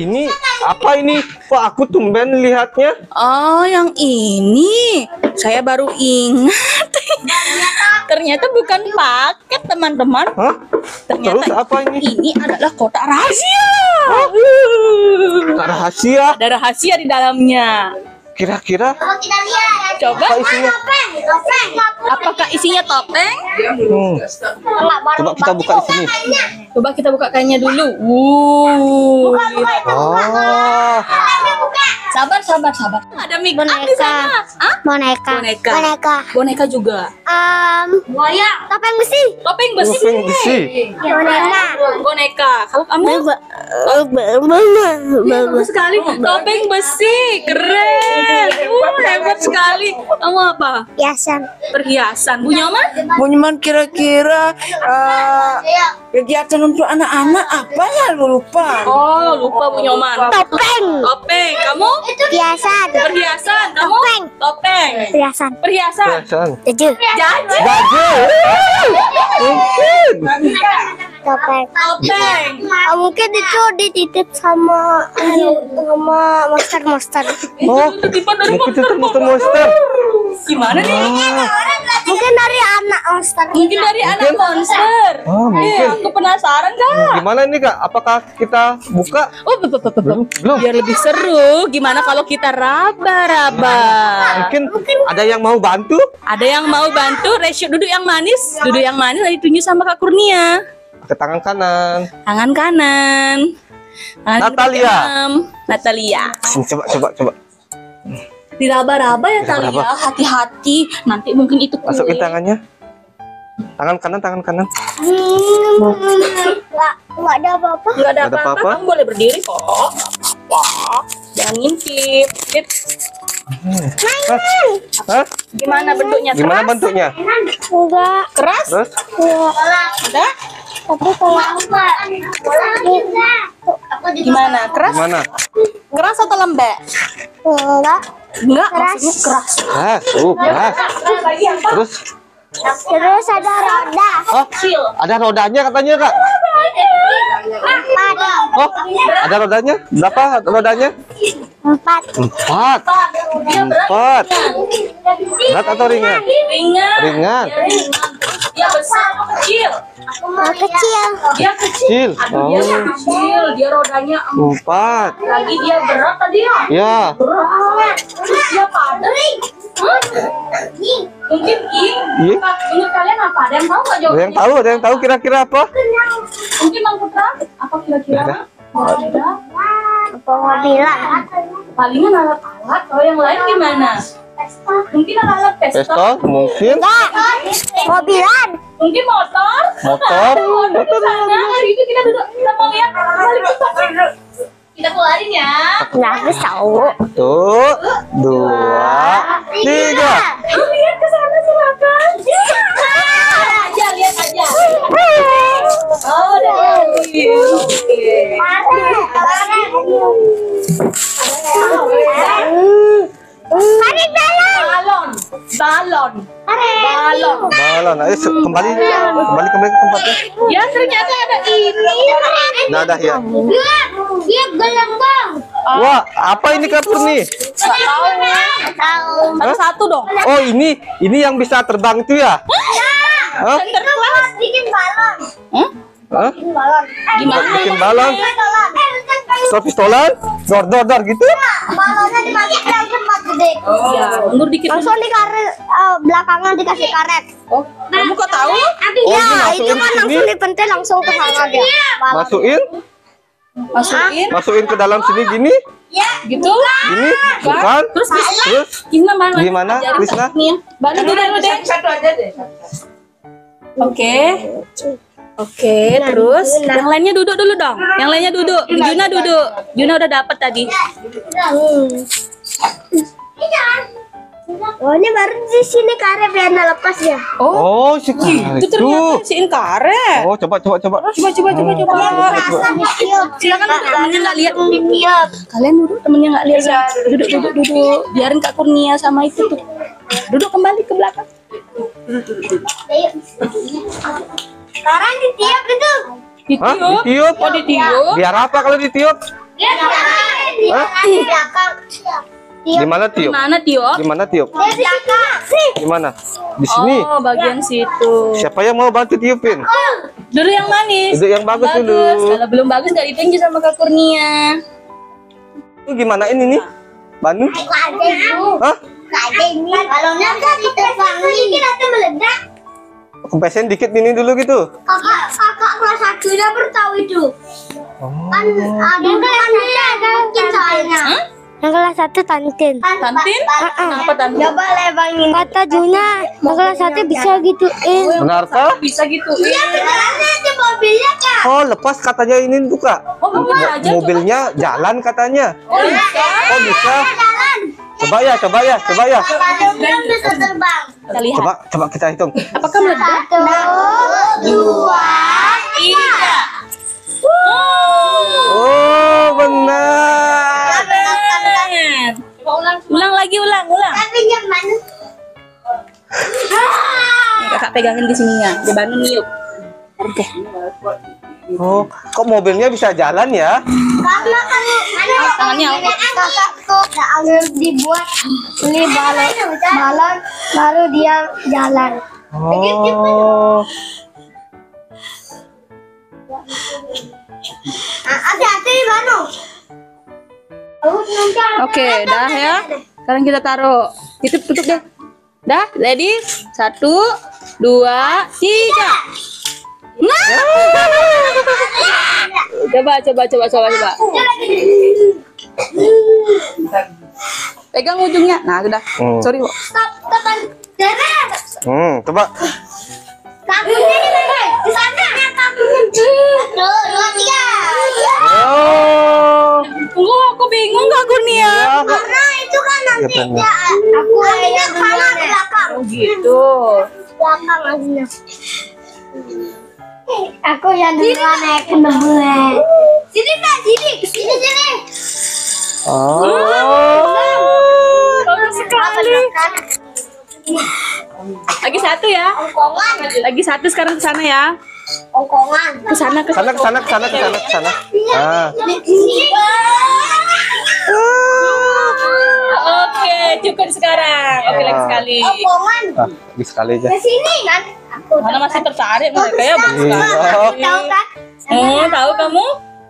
Ini apa ini? Kok aku tumben lihatnya? Oh, yang ini. Saya baru ingat. Ternyata bukan paket, teman-teman. Hah? Ternyata Terus apa ini? ini adalah kotak rahasia. Tak rahasia. Ada rahasia di dalamnya. Kira-kira Kita lihat. Coba, apa isinya? Topeng. apakah isinya topeng? Coba kita buka di sini. Coba kita buka kainnya dulu. Oh, Sabar. Ada mic up di Boneka. sana. Hah? Boneka. Boneka juga. Topeng besi. Topeng besi. topeng besi. Boneka. Kalau kamu bagus sekali. Topeng besi. Keren. Hebat sekali. Kamu apa? Hiasan. Perhiasan. Bu Nyoman? Bunyiman kira-kira kegiatan untuk anak-anak apa ya, lu lupa. Oh, lupa Bu Nyoman. Topeng. Topeng. Kamu? Hiasan. Perhiasan. Kamu? Topeng. Topeng. Hiasan. Perhiasan. Perhiasan. Jaju. Jajan. Baju. Mungkin. Topeng. Topeng. Mungkin itu dititip sama monster. Oh, Titipan dari mungkin itu monster. monster. Gimana nih? Mungkin dari anak monster. Mungkin dari anak monster. Oh, mungkin. Aku penasaran, Kak. Gimana ini Kak? Apakah kita buka? Oh, Belum. biar lebih seru. Gimana kalau kita raba-raba? Mungkin ada yang mau bantu? Ada yang mau bantu? Resyo duduk yang manis. Duduk yang manis lagi tunjuk sama Kak Kurnia. Ke tangan kanan. Tangan kanan. Tangan Natalia. keenam. Natalia. Sini, coba. Diraba-raba ya Raba-raba. Talia. Hati-hati. Nanti mungkin itu kue. Masukin tangannya. Tangan kanan. Nggak ada apa-apa. Nggak ada Nggak ada apa-apa. apa-apa. Kamu boleh berdiri kok. Wah, jangan ngintip. Tip. Hah? Gimana bentuknya? Gimana Keras? bentuknya? Enggak. Keras? Terus? Ada? Tapi kalau Gimana? Keras? Gimana? Keras atau lembek? enggak. Enggak, Keras. maksudnya keras. Keras. Terus? Terus ada roda. Oh, ada rodanya katanya Kak. 4. Oh, ada rodanya? Berapa rodanya? 4. 4. Dia berat. 4. Berat atau ringan? Ringan. Ringan. Dia besar atau kecil? Kecil. Dia kecil. Kecil. Aduh, dia kecil. Dia rodanya 4. lagi dia berat tadi ya? Ya. Berat. Terus dia padat. Mungkin Ing? menurut kalian apa? Ada yang tahu nggak jawabannya? Ada yang tahu kira-kira apa? Mungkin Bang Putra? Apa kira-kira? Ada. Ada. Apa mobilan? Palingan alat-alat. Kalau yang lain gimana? Mungkin alat pesta. Pistol mungkin. Enggak. Mobilan. Mungkin motor. Motor. Motor di sana. Hari itu kita duduk. Kita mau lihat. Balik kita. Kita keluarin ya. Nggak bisa. 1, 2, 3. Lihat ke sana silakan. Lihat aja. Oh, udah. Tarik balon. Balon. Balon. Ayo kembali ke tempatnya. Ya ternyata ada ini. Nah, dah ya. Dia gelembang. Wah, apa ini Kak Purni? Tahu. Satu-satu dong. Oh, ini yang bisa terbang itu ya? Hah? Bikin balon. Hah? Balon. Gimana? Bikin balon. Pistolan? Dor gitu? Balonnya dimasukin dalam tempat gede. Ya, mundur dikit. Langsung di karet belakangan dikasih karet. Oh, kamu kok tahu? Ya, dimasukin itu kan ke langsung sini? dipentil langsung ke sana dia. Balon. Masukin ke dalam sini gini? Gitu? Gini? Bukan? Terus Gimana, Ajarin Krisna? Kak Nia. Bantu dulu deh. Satu aja deh. Oke, terus yang lainnya duduk dulu dong. Yang lainnya duduk. Juna duduk. Juna udah dapat tadi. Oh, ini baru di sini karet biar nggak lepas ya. Oh, segitu. Itu ternyata siin karet. Oh, coba. Coba. Silakan duduk, temennya nggak lihat. Kalian duduk, temennya nggak lihat. Duduk. Biarin Kak Kurnia sama itu tuh. Duduk kembali ke belakang. Sekarang ditiup itu. Hah? Ditiup. Ditiup? Oh, ditiup. Biar apa kalau ditiup? Hah? Di belakang. Di mana Tio? Mana Tio? Di mana Tio? Di belakang. Di mana? Di sini. Oh, bagian situ. Siapa yang mau bantu tiupin? Dulu yang manis. Duduk yang bagus dulu. Kalau belum bagus nggak ditunjuk sama Kak Kurnia. Itu gimana ini nih? Banu? Ada itu. Hah? Ada ini. Balonnya bisa diterbangin. Sedikit atau meledak. Kempesin dikit ini dulu gitu. Kakak kelas 1 udah bertahu itu. Kan ada mungkin soalnya. Yang kelas 1 Tantin. Tantin? Kenapa Tantin? Coba lebangin. Kata Juna, yang kelas 1 bisa gituin. Benarkah? Bisa gitu. Iya beneran itu mobilnya kak. Oh, lepas katanya ini tuh, Kak. Oh, bisa aja. Mobilnya jalan katanya. Oh, bisa. Oh, bisa. Jalan. Coba ya. Balonnya bisa terbang. Kita lihat. Coba kita hitung. Apakah meledak? 1, 2, 3. Oh, benar. Keren. Ulang lagi, ulang. tapi nyaman. Nih, kakak pegangin di sininya. Di Banu niup. Oke. Oh, kok mobilnya bisa jalan ya? Karena kamu Tangannya kakakku dibuat beli balon baru dia jalan. Oh. Hati-hati Banu. Oke, dah ya. Sekarang kita taruh. Tutup deh. Dah, ready? 1, 2, 3. Nah. Coba. Pegang ujungnya. Nah, sudah. Sorry, Wak. Stop, teman. Jangan. Coba. Kakunya di mana? Di sana. Kakunya. 1, 2, 3. Oh. Tunggu, aku bingung Kak Kurnia. Ya, Kak. Karena itu kan nanti Ya, benar. aku akhirnya kalah belakang. Oh, gitu. Belakang akhirnya. Aku yang duluan naik ke nebel. Sini kak, sini. Oh. Bagus sekali. Lagi satu ya. Ongkongan. Lagi satu sekarang ke sana ya. Ongkongan. Ke sana. Ke sana. Ah. Oke, cukup sekarang. Oke, lagi sekali. Ongkongan. Bisa sekali aja. Ke sini kan? Aku Mana masih tertarik mereka ya, bagus sekali. Iya. tahu kan? Tahu kamu?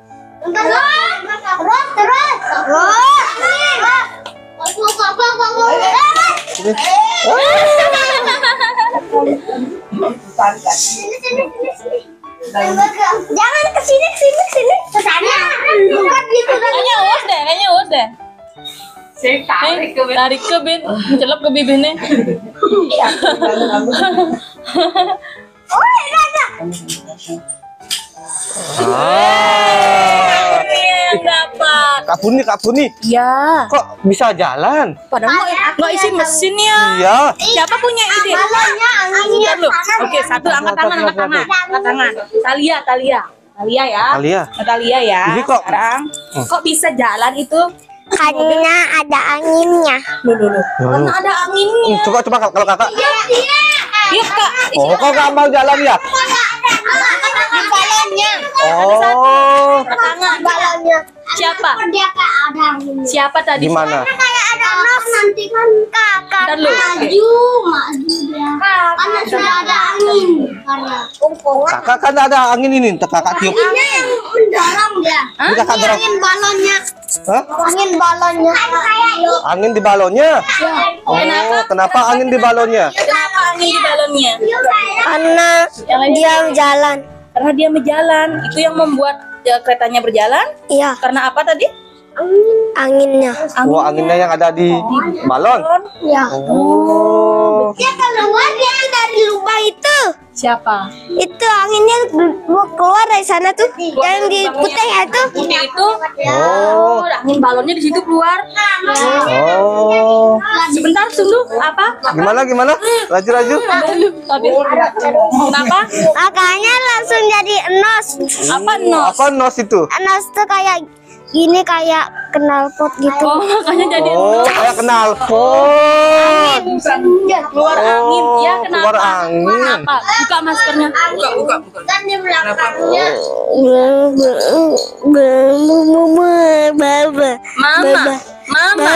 Jangan ke sini. Ke sana. Bukan gitu kan. Kayaknya us deh. Tarik ke bin, celap ke bibirnya. Ah. Yang dapat. Kak Puni. Ya. Kok bisa jalan? Padahal nggak isi mesin ya. Iya. Siapa punya ide? Balonnya anginnya Bentar, lu. Oke, satu angkat tangan. Talia ya. Talia ya. Ini kok- Sekarang kok bisa jalan itu? Karena ada anginnya. Loh. Karena ada anginnya. Coba kalau kakak. Yuk, Kak. Oh, kok nggak mau jalan ya? balonnya. Oh. Balonnya. Siapa? Dia kayak ada anginnya. Siapa tadi? Gimana? Kayak ada nos nanti kan kakak Bentar, lu. maju dia. Karena sudah ada angin. Karena ongkongan. Kakak kan ada angin ini, kakak tiup. Anginnya yang mendorong dia. Ini kakak dorong. Angin balonnya. Hah? Angin balonnya. Angin di balonnya? Oh, kenapa angin di balonnya? Kenapa angin di balonnya? Karena dia jalan. Karena dia berjalan. Itu yang membuat keretanya berjalan. Iya, Karena apa tadi? anginnya. Oh, anginnya yang ada di balon. Ya. Oh. Dia keluar dia dari lubang itu. Siapa? Itu anginnya keluar dari sana tuh. Yang di putih itu. Putih itu. Oh. Angin balonnya di situ keluar. Oh. Sebentar, tunggu. Apa? Gimana? Laju. Tapi kenapa? Makanya langsung jadi enos. Apa no? Apa nos itu? Enos tuh kayak gini, kayak knalpot gitu. Oh, makanya jadi Oh, kayak knalpot. keluar angin. Ya, kenapa? keluar angin. Kenapa? Buka maskernya. Buka. Kan di belakangnya.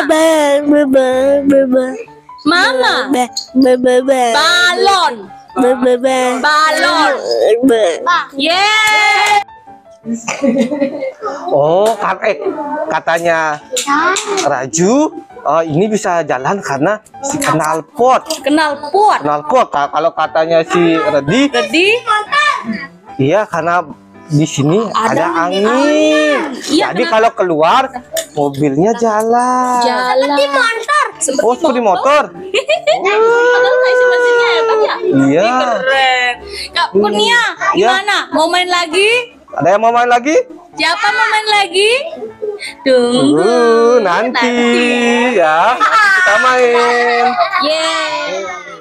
Mama. Balon. Balon. Yeay. Oh, katanya Raju, ini bisa jalan karena si knalpot. Knalpot. Knalpot. Kalau katanya si Redi, iya karena di sini ada angin. Iya, Jadi kalau keluar mobilnya jalan. Seperti motor. Oh, seperti motor. Padahal kayak si mesinnya ya, Bang ya? Iya. Keren. Kak Kurnia, gimana? Mau main lagi? Ada yang mau main lagi? Siapa mau main lagi? Tunggu. Nanti ya kita main. Yeay.